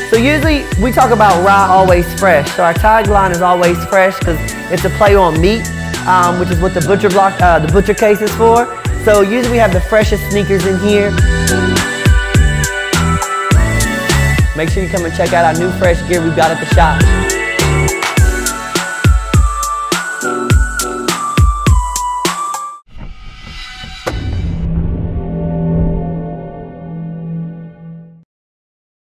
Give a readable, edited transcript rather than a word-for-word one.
So usually we talk about raw, always fresh. So our tagline is always fresh because it's a play on meat, which is what the butcher case is for. So usually we have the freshest sneakers in here. Make sure you come and check out our new fresh gear we've got at the shop.